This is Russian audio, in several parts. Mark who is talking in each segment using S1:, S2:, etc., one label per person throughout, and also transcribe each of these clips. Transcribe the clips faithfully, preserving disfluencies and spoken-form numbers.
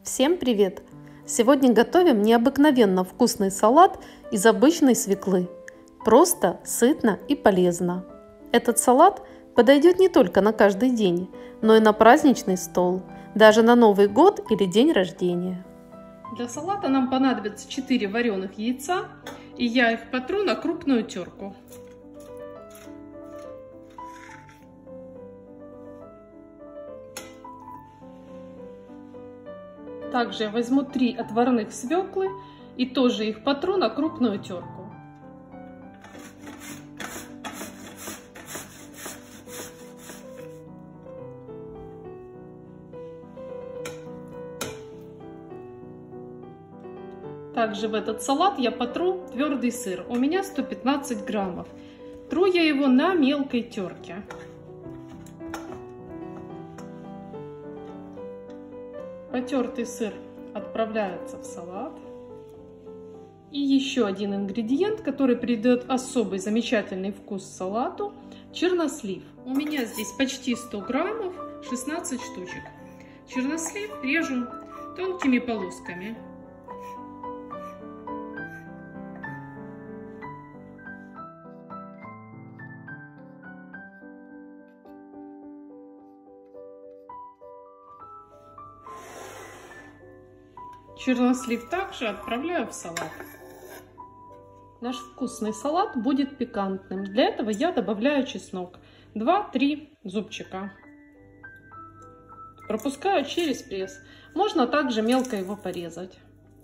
S1: Всем привет! Сегодня готовим необыкновенно вкусный салат из обычной свеклы. Просто, сытно и полезно. Этот салат подойдет не только на каждый день, но и на праздничный стол, даже на Новый год или день рождения.
S2: Для салата нам понадобится четыре вареных яйца, и я их потру на крупную терку. Также я возьму три отварных свеклы и тоже их потру на крупную терку. Также в этот салат я потру твердый сыр. У меня сто пятнадцать граммов. Тру я его на мелкой терке. Потертый сыр отправляется в салат. И еще один ингредиент, который придает особый замечательный вкус салату – чернослив. У меня здесь почти сто граммов, шестнадцать штучек. Чернослив режу тонкими полосками. Чернослив также отправляю в салат. Наш вкусный салат будет пикантным. Для этого я добавляю чеснок. два-три зубчика. Пропускаю через пресс. Можно также мелко его порезать.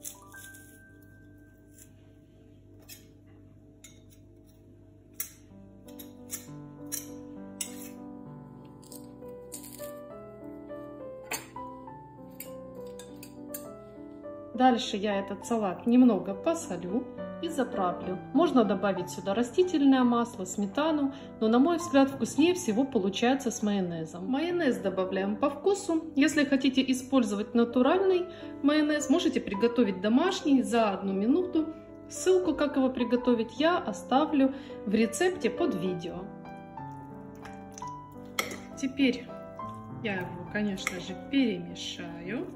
S2: Дальше я этот салат немного посолю и заправлю. Можно добавить сюда растительное масло, сметану, но на мой взгляд вкуснее всего получается с майонезом. Майонез добавляем по вкусу. Если хотите использовать натуральный майонез, можете приготовить домашний за одну минуту. Ссылку, как его приготовить, я оставлю в рецепте под видео. Теперь я его, конечно же, перемешаю.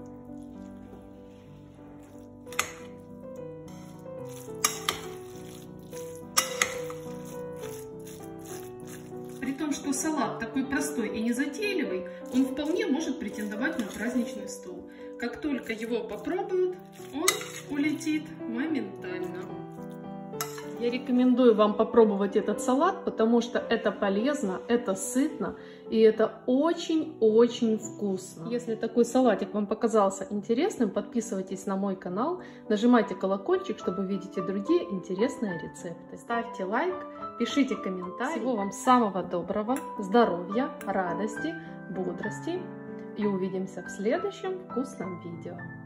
S2: При том, что салат такой простой и незатейливый, он вполне может претендовать на праздничный стол. Как только его попробуют, он улетит моментально. Я рекомендую вам попробовать этот салат, потому что это полезно, это сытно и это очень-очень вкусно. Если такой салатик вам показался интересным, подписывайтесь на мой канал, нажимайте колокольчик, чтобы видеть и другие интересные рецепты. Ставьте лайк, пишите комментарии. Всего вам самого доброго, здоровья, радости, бодрости и увидимся в следующем вкусном видео.